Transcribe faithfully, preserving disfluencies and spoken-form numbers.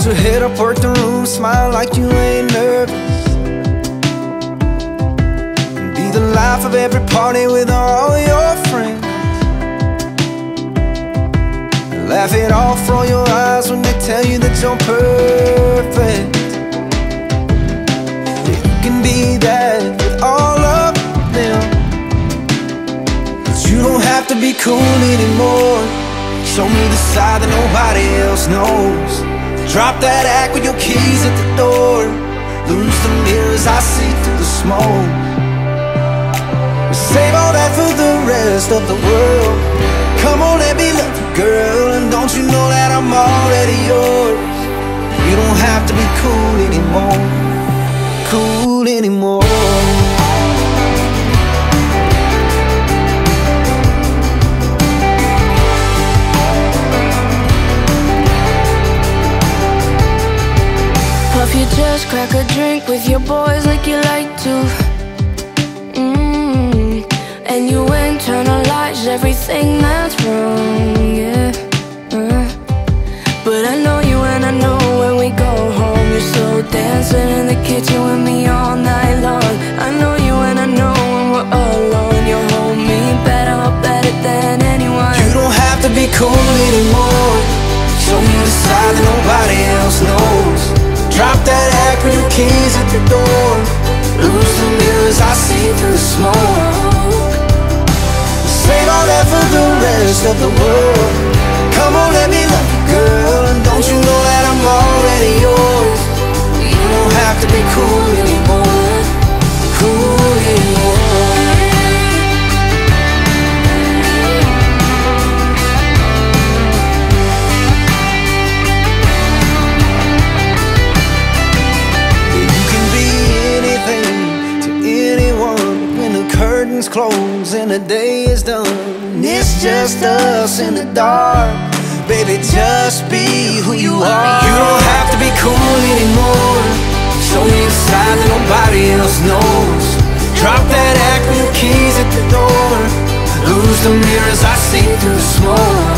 Hold your head up, work the room, smile like you ain't nervous. Be the life of every party with all your friends. Laugh it off, roll your eyes when they tell you that you're perfect. You can be that with all of them, but you don't have to be cool anymore. Show me the side that nobody else knows. Drop that act with your keys at the door. Lose the mirrors I see through the smoke. Save all that for the rest of the world. Come on, let me love you, girl. And don't you know that I'm already yours? You don't have to be cool anymore. Cool anymore. Puff you just crack a drink with your boys like you like to. mm. And you internalize everything that's wrong, yeah. uh. But I know you and I know when we go home, you're still dancing in the kitchen with me all night long. I know you and I know when we're alone, you hold me better, better than anyone. You don't have to be cool anymore. Show me the side that nobody else knows. Drop that act with your keys at the door. Lose the mirrors I see through the smoke. Save all that for the rest of the world. Come on, let me love you, girl. And don't you know that I'm already yours? You don't have to be cool anymore. Cool anymore. Close and the day is done. It's just us in the dark. Baby, just be who you are. You don't have to be cool anymore. Show me a side that nobody else knows. Drop that act with your keys at the door. Lose the mirrors I see through the smoke.